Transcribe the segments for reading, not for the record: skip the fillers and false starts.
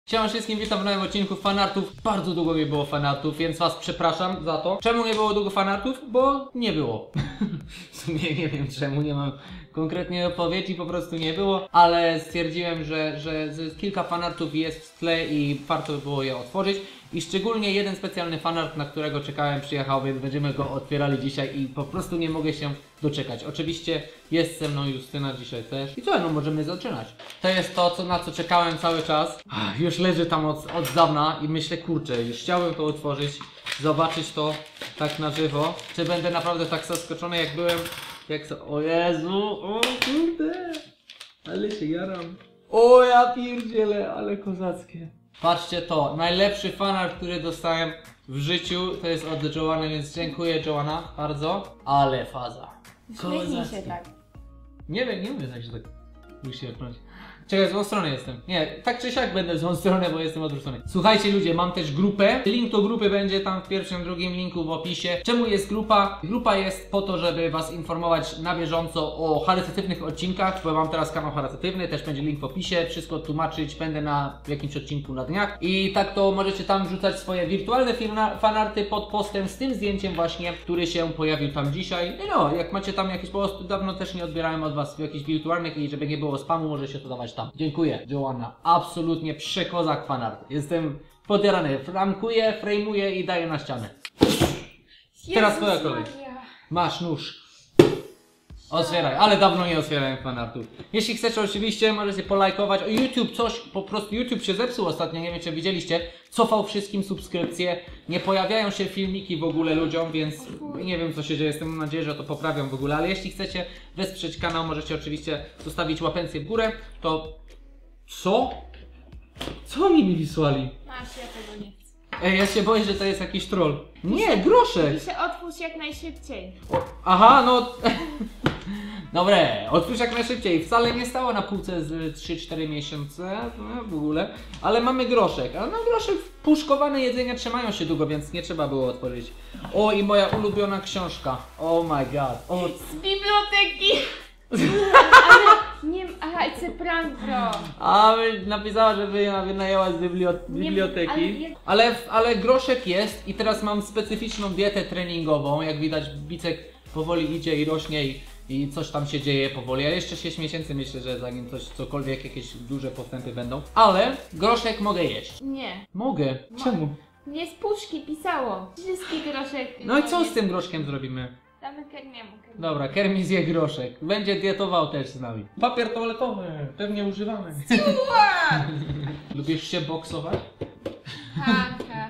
Siema wszystkim, witam w nowym odcinku fanartów. Bardzo długo nie było fanartów, więc was przepraszam za to. Czemu nie było długo fanartów? Bo nie było. W sumie nie wiem czemu, nie mam konkretnej odpowiedzi, po prostu nie było. Ale stwierdziłem, że kilka fanartów jest w tle i warto by było je otworzyć. I szczególnie jeden specjalny fanart, na którego czekałem, przyjechał, więc będziemy go otwierali dzisiaj i po prostu nie mogę się doczekać. Oczywiście jest ze mną Justyna dzisiaj też. I co, no możemy zaczynać. To jest to, na co czekałem cały czas. Już leży tam od dawna i myślę, kurczę, już chciałbym to otworzyć, zobaczyć to tak na żywo. Czy będę naprawdę tak zaskoczony, jak byłem, o Jezu, o kurde, ale się jaram. O ja pierdzielę, ale kozackie. Patrzcie to, najlepszy fanart, który dostałem w życiu, to jest od Joanny, więc dziękuję Joanna bardzo. Ale faza. Śmiejcie się tak. Nie wiem, nie umiem tak się tak uśmiechnąć. Czekaj, z złą stronę jestem. Nie, tak czy siak będę w złą stronę, bo jestem odwrócony. Słuchajcie ludzie, mam też grupę. Link do grupy będzie tam w pierwszym, drugim linku w opisie. Czemu jest grupa? Grupa jest po to, żeby was informować na bieżąco o charytatywnych odcinkach, bo mam teraz kanał charytatywny, też będzie link w opisie. Wszystko tłumaczyć będę w jakimś odcinku na dniach. I tak to możecie tam wrzucać swoje wirtualne fanarty pod postem z tym zdjęciem właśnie, który się pojawił tam dzisiaj. No, jak macie tam jakieś, po prostu dawno też nie odbierałem od was jakichś wirtualnych i żeby nie było spamu, może się to dawać tam. Dziękuję, Joanna. Absolutnie przekozak fanart. Jestem podjarany. Framkuję, framuję i daję na ścianę. Teraz twoja kolej. Masz nóż. Otwieraj, ale dawno nie otwierałem fanartów. Jeśli chcecie oczywiście, możecie polajkować. O YouTube coś, po prostu YouTube się zepsuł ostatnio, nie wiem czy widzieliście. Cofał wszystkim subskrypcje. Nie pojawiają się filmiki w ogóle ludziom, więc nie wiem co się dzieje. Mam nadzieję, że to poprawią w ogóle. Ale jeśli chcecie wesprzeć kanał, możecie oczywiście zostawić łapencję w górę. To... Co? Co oni mi wysłali? Masz, ja tego nie chcę. Ej, ja się boję, że to jest jakiś troll. Nie, groszek! Piszę otwórz jak najszybciej. Aha, no... Dobre, otwórz jak najszybciej. Wcale nie stało na półce z 3-4 miesiące, no, w ogóle. Ale mamy groszek, a na groszek puszkowane jedzenia trzymają się długo, więc nie trzeba było otworzyć. O, i moja ulubiona książka. Oh my god. O. Z biblioteki! Ale nie... Aha, it's a prank, bro. A napisała, że wynajęła z biblioteki. Ale groszek jest i teraz mam specyficzną dietę treningową. Jak widać, Bicek powoli idzie i rośnie i coś tam się dzieje powoli. A jeszcze 6 miesięcy myślę, że zanim cokolwiek, jakieś duże postępy będą. Ale groszek mogę jeść. Nie. Mogę. Czemu? Nie z puszki pisało. Wszystkie groszek. No i co z tym groszkiem zrobimy? Damy Kermiemu. Dobra, Kermi zje groszek. Będzie dietował też z nami. Papier toaletowy, pewnie używamy. Lubisz się boksować? Ha.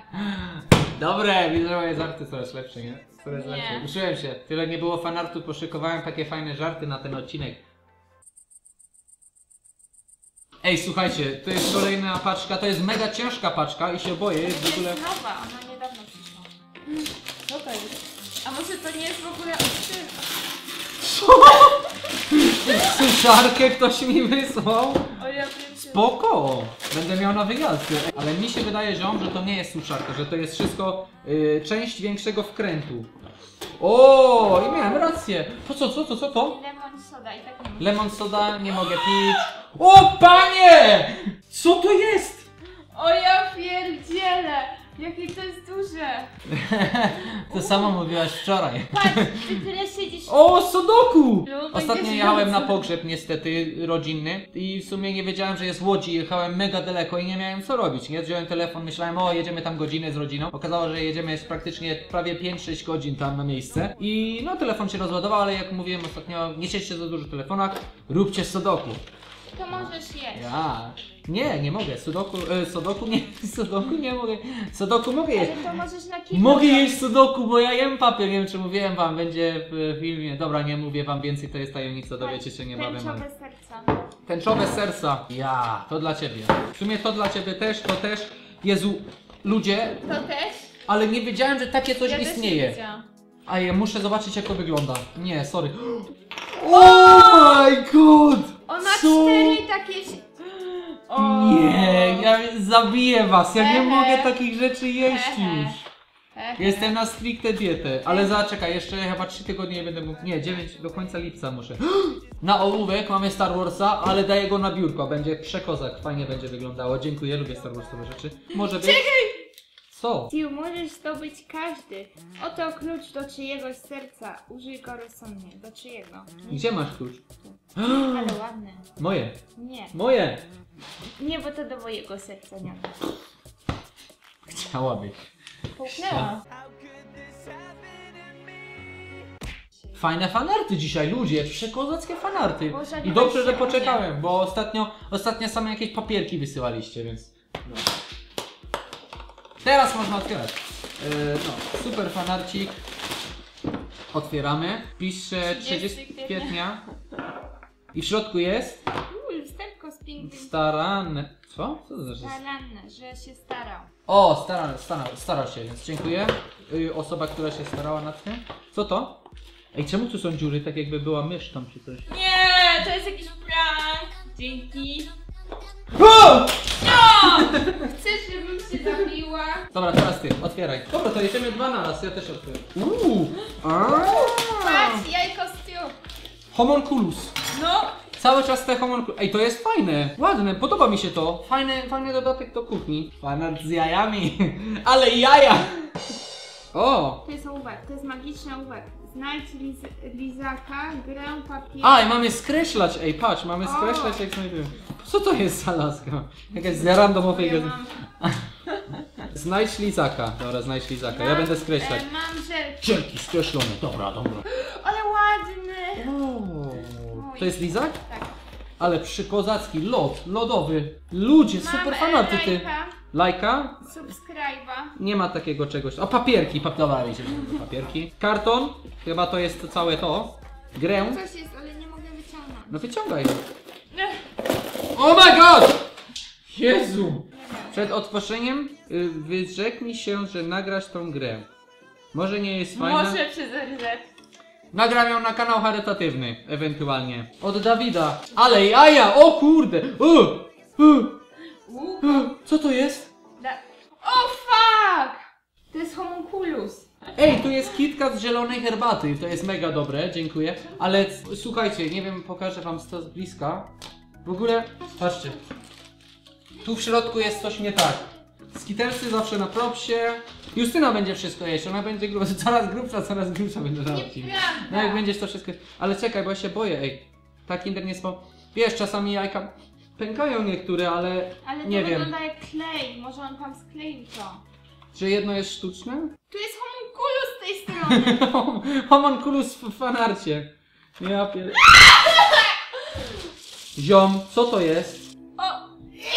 Dobre, widzę, że moje żarty coraz lepsze, nie? Coraz Nie. lepsze. Uczyłem się. Tyle nie było fanartu, poszykowałem takie fajne żarty na ten odcinek. Ej, słuchajcie, to jest kolejna paczka, to jest mega ciężka paczka i się boję, jest w ogóle... To jest nowa, ona niedawno przyszła. Co to jest? A może to nie jest w ogóle odstyrka? Suszarkę ktoś mi wysłał? O ja wiem. Spoko! Będę miał na wyjazdy. Ale mi się wydaje, ziom, że to nie jest suszarka, że to jest wszystko część większego wkrętu. O, i miałem rację. Co to? Lemon soda i tak nie mogę. Lemon soda, nie mogę pić. O, panie! Co to jest? O ja pierdzielę! Jakie to jest duże! To samo mówiłaś wczoraj. Patrz, ty tyle siedzisz... O, Sudoku! No, Ostatnio będziesz jechałem na rzucał. pogrzeb niestety rodzinny i w sumie nie wiedziałem, że jest w Łodzi. Jechałem mega daleko i nie miałem co robić. Nie wziąłem telefon, myślałem, o jedziemy tam godzinę z rodziną. Okazało, że jedziemy praktycznie prawie 5-6 godzin tam na miejsce. I no telefon się rozładował, ale jak mówiłem ostatnio, nie siedźcie za dużo w telefonach, róbcie Sudoku. To możesz jeść. Ja. Nie mogę. Sudoku nie mogę. Sudoku mogę jeść. Ale to możesz na kilka. Mogę jeść sudoku, bo ja jem papier, nie wiem czy mówiłem wam, będzie w filmie. Dobra, nie mówię wam więcej, to jest tajemnica, dowiecie się niebawem. Tęczowe serca. Tęczowe serca. Ja, to dla ciebie. W sumie to dla ciebie też, to też. Jezu, ludzie, To też? ale nie wiedziałem, że takie coś Ja też nie istnieje. wiedziałam. A ja muszę zobaczyć jak to wygląda. Nie, sorry. Oh my god! On ma Co? 4 takie... O. Nie, ja zabiję was, ja nie Ehe. mogę takich rzeczy jeść Ehe. już. Jestem na stricte dietę, ale zaczekaj, jeszcze chyba 3 tygodnie nie będę mógł. Nie, 9 do końca lipca muszę. Na ołówek mamy Star Warsa, ale daję go na biurko, będzie przekozak, fajnie będzie wyglądało. Dziękuję, lubię Star Warsowe rzeczy. Może być. Co? Tiu, możesz zdobyć każdy. Oto klucz do czyjegoś serca. Użyj go rozsądnie. Do czyjego? Gdzie masz klucz? Ale ładne. Moje. Nie. Moje. Nie, bo to do mojego serca nie. Chciałabyś. Połknęła. Fajne fanarty dzisiaj, ludzie, przekozackie fanarty. Boże, I nie dobrze, weź że się poczekałem, bo ostatnio same jakieś papierki wysyłaliście, więc... No. Teraz można otwierać. No, super fanarcik. Otwieramy. Pisze 30 kwietnia. I w środku jest... Lusterko z pięknym. Staranne. Co? Co to znaczy? Staranne, że się starał. O, starał się, więc dziękuję. Osoba, która się starała nad tym. Co to? Ej, czemu tu są dziury, tak jakby była mysz tam czy coś? Nie, to jest jakiś prank. Dzięki. O! No! Chcesz, żebym się zabiła? Dobra, teraz ty, otwieraj. Dobra, to jedziemy 2 na raz, ja też otwieram. Patrz, jajko z tiu. Homunculus. No. Cały czas te homunculus. Ej, to jest fajne, ładne, podoba mi się to. Fajny dodatek do kuchni. Fanart z jajami. Ale jaja! O! To jest ołówek, to jest magiczny ołówek. Znajdź lizaka, grę, papier. A, i mamy skreślać, ej, patrz, mamy skreślać jak znajdujemy. Co to jest za laska? Jakaś z randomowej Ja gry. mam, Znajdź lizaka. Dobra, znajdź lizaka, ja będę skreślać. Mam żelki. Cielki skreślone, dobra. Ale ładny. O, to jest lizak? Tak. Ale przykozacki, lodowy. Ludzie, super fanarty ty. Lajka? Subskryba. Nie ma takiego czegoś. O, papierki, dobra, wiecie, papierki. Karton, chyba to jest całe to. Grę. Coś jest, ale nie mogę wyciągnąć. No wyciągaj. Oh my god! Jezu! Przed otworzeniem wyrzeknij się, że nagrasz tą grę. Może nie jest fajna. Może przez RZ. Nagram ją na kanał charytatywny, ewentualnie. Od Dawida. Ale jaja! O kurde! Co to jest? O fuck! To jest homunculus. Ej, tu jest kitka z zielonej herbaty. To jest mega dobre, dziękuję. Ale słuchajcie, nie wiem, pokażę wam to z bliska. W ogóle, patrzcie. Tu w środku jest coś nie tak. Skittersy zawsze na propsie. Justyna będzie wszystko jeść, ona będzie coraz grubsza będzie na odcinku. No jak będziesz to wszystko... Ale czekaj, bo ja się boję, ej. Tak Kinder nie spo... Wiesz, czasami jajka pękają niektóre, ale nie to wiem. wygląda jak klej, może on tam skleił to. Czy jedno jest sztuczne? Tu jest homunculus z tej strony. Homunculus w fanarcie. Ja pier... Ziom, co to jest? O!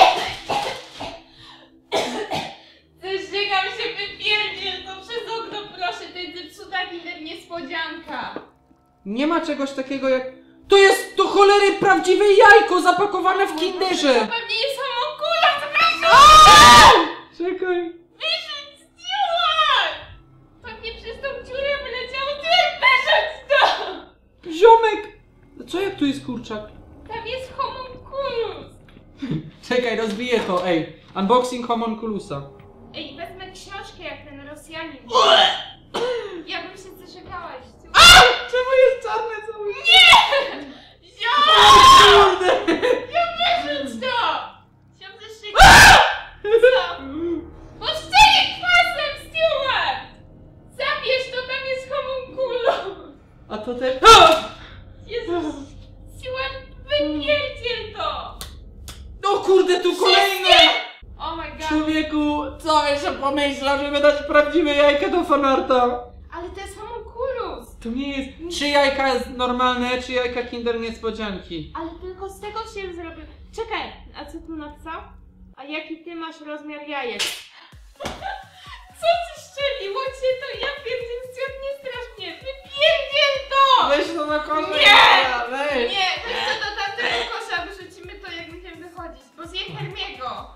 Zeżygam się, wypierdziel to przez okno, proszę, to jest zepsuta Kinder niespodzianka. Nie ma czegoś takiego jak... To jest do cholery prawdziwe jajko zapakowane w Kinderze! To pewnie jest homunculus, proszę! Czekaj. Wyrzuć Stewart! Pewnie przez tą dziurę wyleciało, wyrzuć to! Ziomek! Co jak tu jest kurczak? Tam jest homunculus. Czekaj, rozbiję to, ej. Unboxing homunculusa. Ej, wezmę książkę jak ten Rosjanin. Ja bym się zaczekała. Czemu jest czarne cały? Nie! Ziom! Kurde! Wyrzuć to! Ziom zaszczekał. Co? Poszczeli kwasem, Stewart! Zabierz to, tam jest homunculus. A to te... Jezus! Stewart, wypierdziel to! O kurde, tu kolejne! Oh my god. Człowieku, co jeszcze pomyślał, żeby dać prawdziwe jajka do fanarta? Ale to jest homunculus! To nie jest... Czy jajka jest normalne, czy jajka Kinder niespodzianki? Ale tylko z tego się zrobił. Czekaj, a co tu napisał? A jaki ty masz rozmiar jajek? Co ci szczeliło cię to? Ja pierdziel, Stewart, nie strasz mnie! Wypierdziel to! Weź to na koniec! Nie! Weź! Nie, weź to do tamtego kosza, wyrzucimy to jak będziemy wychodzić, bo zje Hermiego!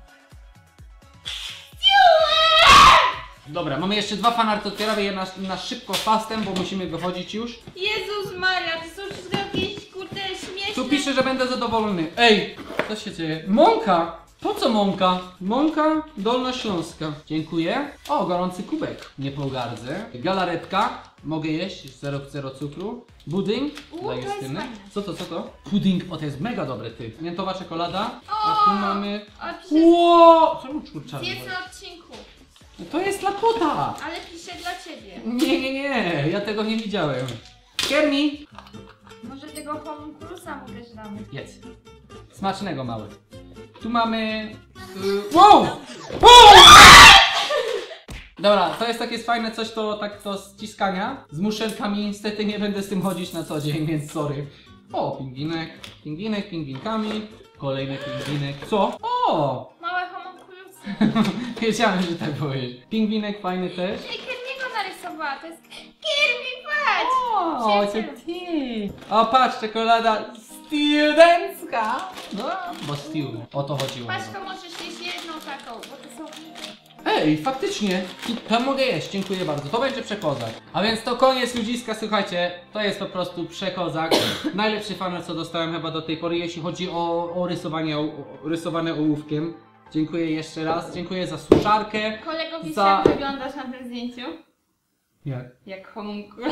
Dobra, mamy jeszcze 2 fanarty, otwieramy je na szybko fastem, bo musimy wychodzić już. Jezus Maria, to są wszystko jakieś kurde śmieszne. Tu pisze, że będę zadowolony. Ej, co się dzieje? Mąka! Po co mąka? Mąka dolnośląska. Dziękuję. O, gorący kubek. Nie pogardzę. Galaretka. Mogę jeść. 0 cukru. Budyń. Dla to jest Justyny. fajne. Co to, co to? Pudding. O, to jest mega dobry, ty. Miętowa czekolada. A tu mamy... A pisze Ło! Czemu czkurczamy? zjedz na odcinku, To jest dla kota. ale pisze dla ciebie. Nie. Ja tego nie widziałem. Kiermi. Może tego homunculusa mu też damy. Jedz. Smacznego, mały. Tu mamy... Wow! Wow! Dobra, to jest takie fajne coś do ściskania. Z muszelkami niestety nie będę z tym chodzić na co dzień, więc sorry. O, pingwinek. Pingwinek, pingwinkami. Kolejny pingwinek. Co? O! Małe homunculusy. Wiedziałem, że tak powiesz. Pingwinek fajny też. Ej, Kirby'ego narysowała, to jest Kirby, patrz! O, to Przyjacielu. ty. O, patrz, czekolada studencka. No, bo stew. O to chodziło. Patrz, to możesz jeść jedną taką, bo to są... Ej, faktycznie. To mogę jeść, dziękuję bardzo. To będzie przekozak. A więc to koniec ludziska, słuchajcie. To jest po prostu przekozak. Najlepszy fanart, co dostałem chyba do tej pory, jeśli chodzi o rysowane ołówkiem. Dziękuję jeszcze raz. Dziękuję za suszarkę. Kolego, wiesz Za- jak wyglądasz na tym zdjęciu? Jak? Jak homunculus.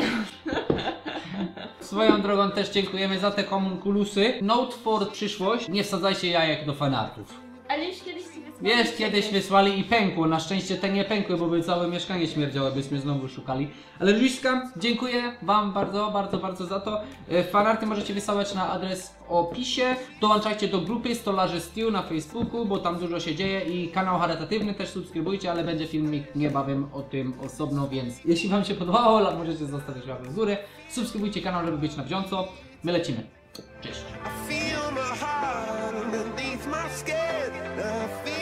Swoją drogą też dziękujemy za te homunculusy. Note for przyszłość. Nie wsadzajcie jajek do fanartów. Ale już kiedyś ci wysłałam. Wiesz, kiedyś wysłali i pękło. Na szczęście te nie pękły, bo by całe mieszkanie śmierdziało, byśmy znowu szukali. Ale Luiska, dziękuję Wam bardzo, bardzo, bardzo za to. Fanarty możecie wysyłać na adres w opisie. Dołączajcie do grupy Stolarze Stew na Facebooku, bo tam dużo się dzieje i kanał charytatywny też subskrybujcie, ale będzie filmik niebawem o tym osobno, więc jeśli Wam się podobało, możecie zostawić łapkę w górę. Subskrybujcie kanał, żeby być na bieżąco. My lecimy. Cześć. I feel my heart underneath my skin. I feel